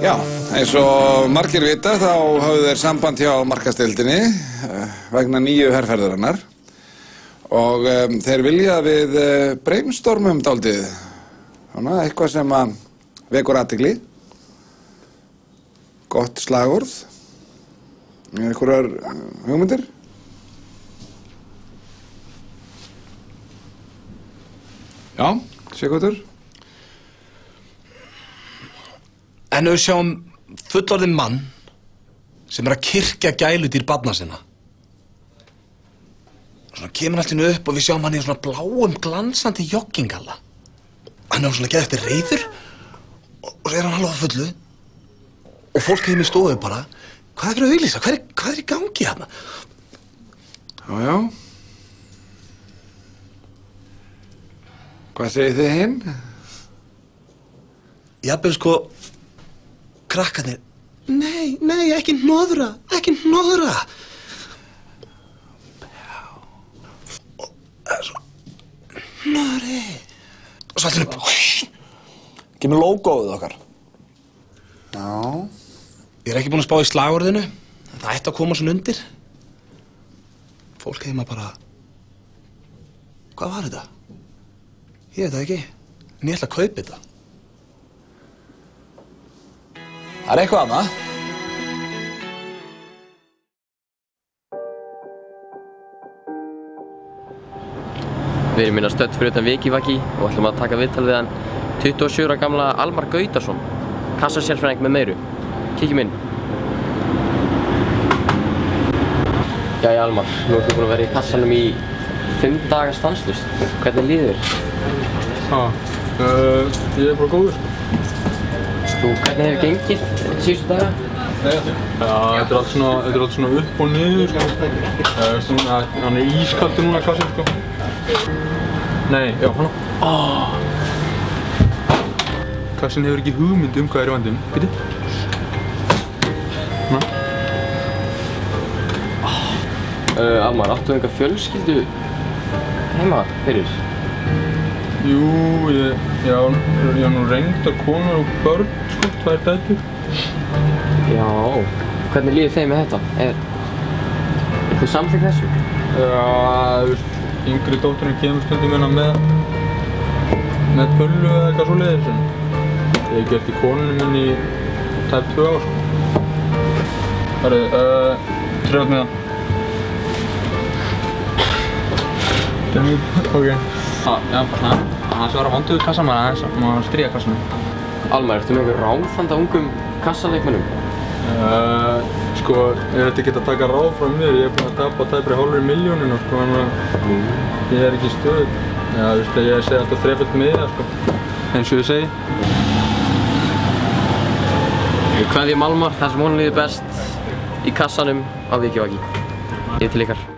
Já, eins og margir vita þá hafðu þeir samband hjá markaðsdeildinni vegna nýju herferðarinnar og þeir vilja að við brainstormum dálítið, eitthvað sem að vekur athygli, gott slagorð, einhverjar hugmyndir? Já, Sigurður? En ef við sjáum fullorðinn mann sem að kyrkja gæludýr barna sinna. Svona kemur allt innu upp og við sjáum hann í svona bláum glansandi joggingalla. Hann er svona geðið eftir reiður og svo er hann alveg á fullu. Og fólk heim í stofu bara, hvað er fyrir að auglýsa? Hvað er í gangi hérna? Já. Hvað segir þið hinn? Jafnvel sko, krakkarnir, nei, ekki hnoðra. Og það er svo, hnoðri. Og svo allir upp. Kemur lógóið okkar. Já. Ég er ekki búinn að spá í slagorðinu, en það ætti að koma svona undir. Fólk heima bara, hvað var þetta? Ég veit það ekki, en ég ætla að kaupa þetta. Það er eitthvað annað. Við erum minna stödd fyrir utan Vikivaki og ætlum að taka viðtal við hann 27 ára gamla Almar Gautason, kassasérfræðing með meiru. Kíkjum inn. Jæja Almar, nú ertu búinn að vera í kassanum í 5 daga stanslaust. Hvernig líður þér? Ég er bara góður. Hvernig hefur gengið síðustu daga? Já, þetta er allt svona upp og niður, sko. Hann er ískaldur núna, kassin, sko. Nei, já, hann. Kassin hefur ekki hugmynd hvað er í vandum. Bíddu. Almar, áttu einhver fjölskyldu heima fyrir? Jú, ég á nú reyndar konur og börn, sko, 2 dætur. Já, hvernig líður þeim með þetta? Er þú samþykk þessu? Já, þú veist, yngri dótturinn kemur stundum hérna með pullu eða eitthvað svoleiðis, en ég hef gert í konunni minni í tæp 2 ár, sko. Herru, trefð með það. Ok. Já, bara aðeins vera vondur við kassamann aðeins, maður stríða kassanum. Almar, ertu með einhver ráð handa ungum kassaleikmönnum? Sko, ég ætti ekki að taka ráð frá mér, ég er búinn að tapa tæpri hálfri milljóninu, sko, þannig ég er ekki stöðugt. Já, þú veist, ég segi alltaf þrefalt með það, sko, eins og ég segi. Við kveðjum Almar þar sem honum líður best í kassanum á Vikivaki. Yfir til ykkar.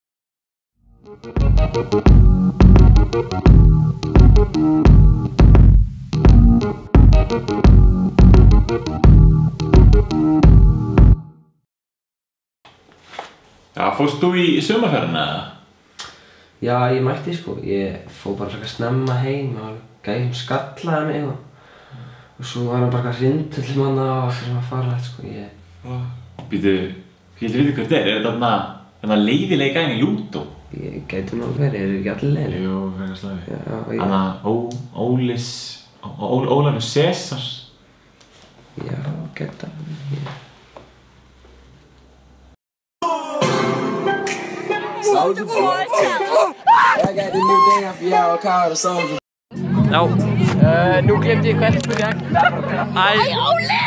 Já, fórst þú í sumarferðina eða? Já, ég mætti sko. Ég fór bara frekar snemma heim og gæði skallaði mig og svo var hann bara hrindulli manna og allir sem að fara sko. Býtu, ég held að vita hvað þetta er. Er þetta þarna leiðilega gæðin í Lúdó? Ég gæti nú verið, eru ekki allir leiðilegir? Jú, frekar slæmi. Þannig Ólafur Sesars. Já, gæti alveg. Soulja Boy. I got the new dance for y'all called the Soulja. Já, nú glemdi ég hvert spurning. Æ, Óli!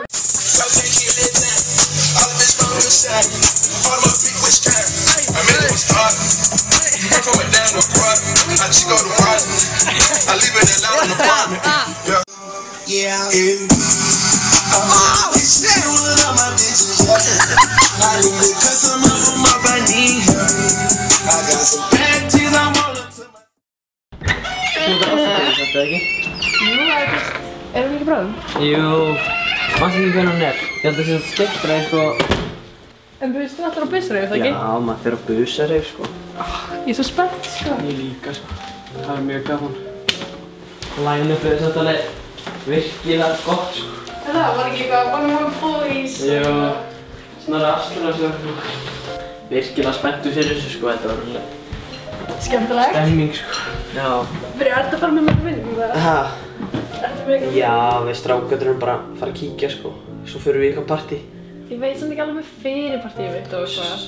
Þetta ekki? Jú, það er fyrst. Erum við ekki bráðum? Jú, manstu ekki hvernig hún er? Ég held að það sé að stektra sko. En þú veist alltaf á bussareif, það ekki? Já, maður fer á bussareif sko. Ég er svo spennt sko. Ég líka sko. Það er mjög gaman. Line-upið er samt alveg virkilega gott sko. Það var ekki eitthvað One More Boys. Jú, Snorri Aslason virkilega spenntur fyrir þessu sko, þetta var alveg Skemmtilegt. stemming sko. Já. Ertu að fara með mér vinningum það? Ha? Ertu með eitthvað? Já, við strákarnir erum bara að fara að kíkja sko, svo förum við í eitthvað partí. Ég veit samt ekki alveg með fyrirpartíu mitt og eitthvað.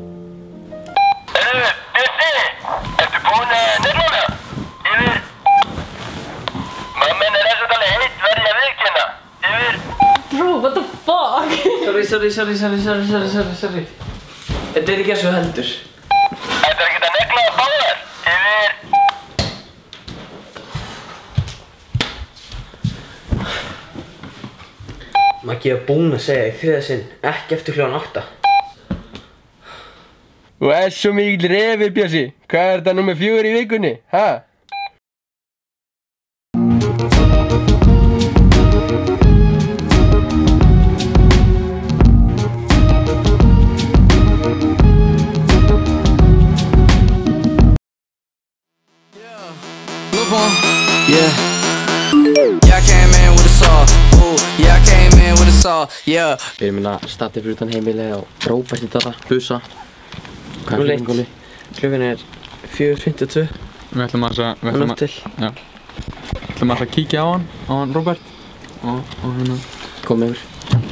Ertu búinn að nefna? Yfir. Mamma er þess að tala heitt verði að viðkynna. Yfir. Bro, what the fuck? Sorry. Þetta er ekki eins og heldur. Þetta ekki að negla að báðar. Yfir. Maggi var búinn að segja í þriðja sinn, ekki eftir klukkan 8. Þú ert svo mikill refur, Bjössi. Hvað er þetta númer 4 í vikunni, ha? Yeah, I came in with a saw. Ooh, yeah, I came in with a saw. Yeah. Við erum hérna statið fyrir utan heimili á Róberti Darra, busa. Hvað er klukkan, Góli? Klukkan er 4:52. Við ætlum að kíkja á hann Róbert. Og hérna. Komum yfir.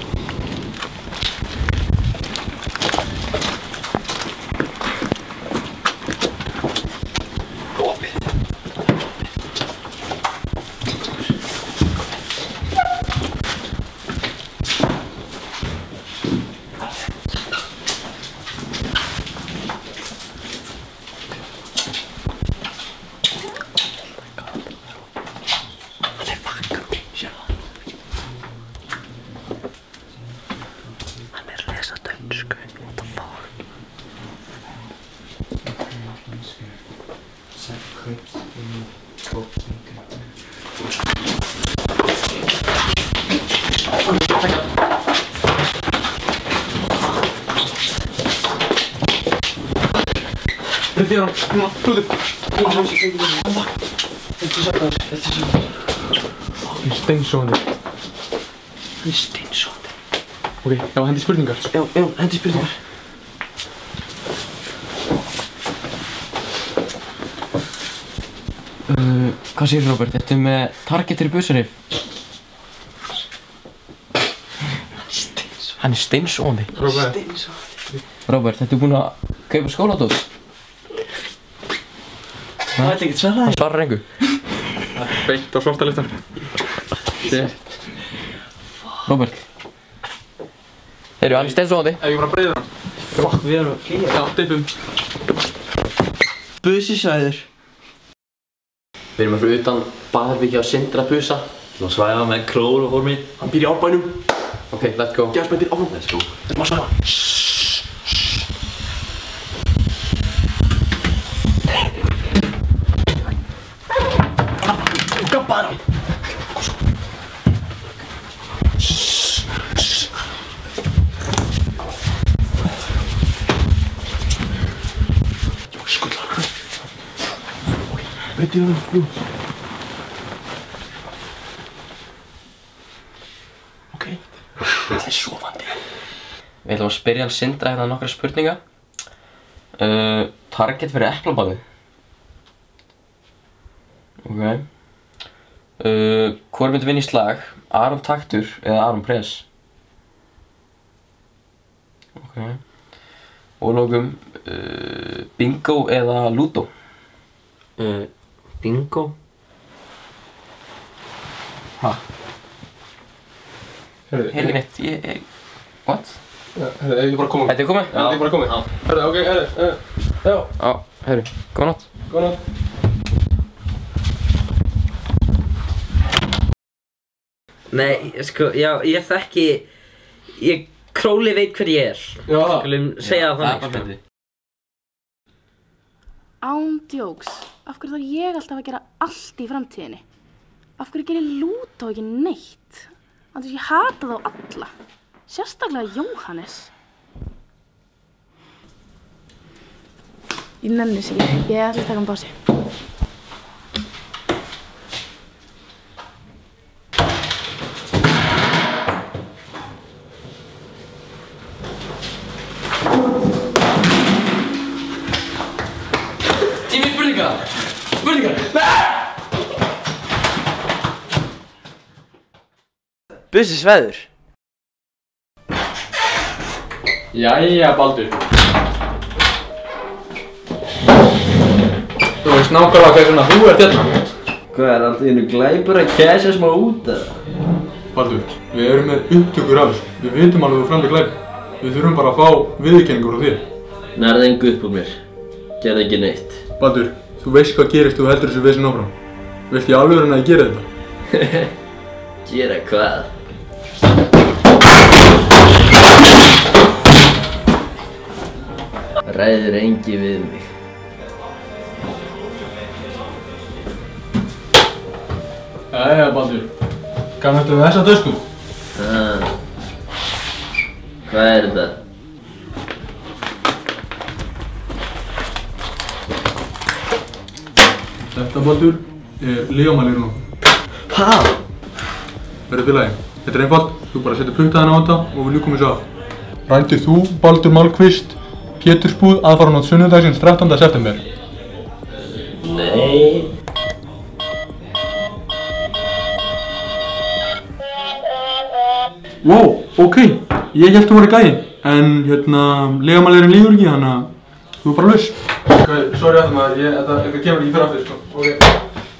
Hann er steinsofandi. Ok, já, hendi spurningar. Já, hendi spurningar. Hvað segir Róbert? Þetta er með targetur í busarif. Hann er steinsofandi. Róbert, þetta er búinn að kaupa skóladót. Það ætla ekki að svara þér. Hann svarar engu. Beint á svarta listan. Róbert. Heyrðu, hann er steinsofandi. Ef ég bara breiði hann. Fuck, við erum að flýja. Já, dippum. Busisvæður. Við erum fyrir utan baðherbergi á Sindra busa. Svo svæða með klóróformi. Hann býr í Árbænum. Ok, let's go. Gjafsmenn býr áfram. Let's go. Þetta er maður svæða. Gabbaði hann. Breytið hann, jú. Ok, það er sofandi. Við ætlum að spyrja hann Sindra hérna nokkra spurninga. Target fyrir eplabáðið. Ok. Hvor myndi vinna í slag? Aron Taktur eða Aron Press? Ok. Og lókum Bingo eða Ludo? Bingo? Ha? Heyrðu neitt, what? Heyrðu, ég bara komið. Þetta er komið? Já, ég bara komið. Heyrðu, ok, heyrðu. Já. Já, heyrðu, góða nótt. Góða nótt. Nei, sko, já, ég þekki... Króli veit hver ég er. Já. Skulum segja það þannig, sko. Án djóks. Af hverju þarf ég alltaf að gera allt í framtíðinni? Af hverju gerir Lútó ekki neitt? Þannig að ég hata þá alla. Sérstaklega Jóhannes. Ég nenni þess ekki. Ég ætla að taka hann pási. Bussi sveður. Jæja, Baldur. Þú veist nákvæmlega hvers vegna þú ert hérna. Hvað er alltaf einu glæpur að kæsa smá út eða? Baldur, við erum með upptökur af þessu. Við vitum alveg þú framdi glæp. Við þurfum bara að fá viðurkenningu frá þér. Nærði engu upp á mér. Gerði ekki neitt. Baldur, þú veist hvað gerist þú heldur þessu vesen áfram. Vilt ég alveg að ég gera þetta? Gera hvað? Ræður engi við mig. Jæja, Baldur. Kannast við þessa tösku? Hvað er þetta? Þetta, Baldur, er lífamælirinn okkur. Hæ? Verður til lagi. Þetta er einfalt. Þú bara setur puttaðina á þetta og við ljúkum þessu af. Rændir þú, Baldur Malmqvist, Pétursbúð aðfaranótt sunnudagsins 13. september? Nei. Wow, ok. Ég hélt þú væri gæinn. En lífamælirinn líður ekki, þannig að þú er bara laus. Ok, sorry að það maður. Þetta kemur ekki fyrir aftur, sko. Ok.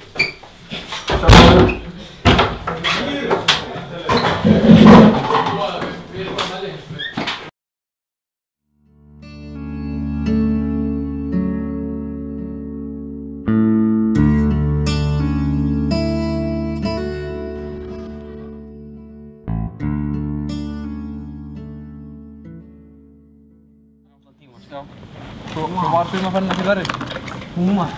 Já, svo var sumarferðin ekki verri. Húmar.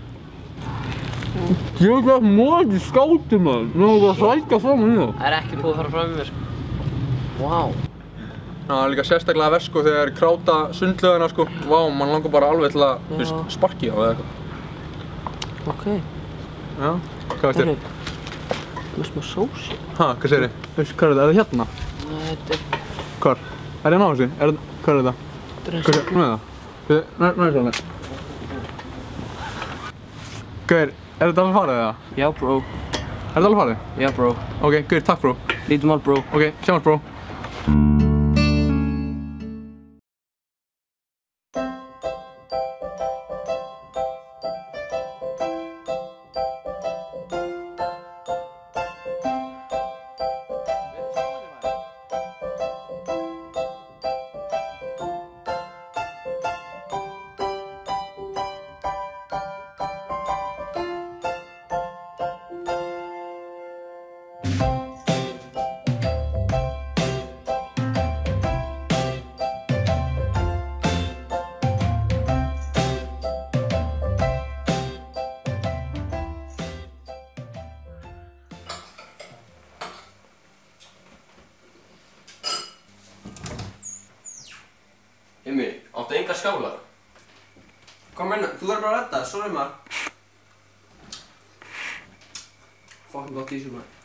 Ég er ekki móti skáti maður, nú er það að sækja fram í það. Það er ekki búið að fara fram í mér, sko. Vá. Það er líka sérstaklega verst, sko, þegar kráta sundlaugina, sko. Vá, mann langar bara alveg til að, þú veist, sparki á eða eitthvað. Ok. Já, hvað veist þér? Með smá sós. Ha, hvað segir þið? Veist, hvað er þetta? Er það hérna? Nei, þetta er... Hvar? Er það ná þessi? Hvað er þetta? Hvað er það? Næ, svona. Gauðir, er þetta alveg farið eða? Já, bro. Er þetta alveg farið? Já, bro. Ok, gauðir, takk, bro. Lítum mál, bro. Ok, sjáumst, bro. Immi, áttu engar skálar? Kom inn, þú verður bara að redda, sorry maður. Fucking gott í þessu maður.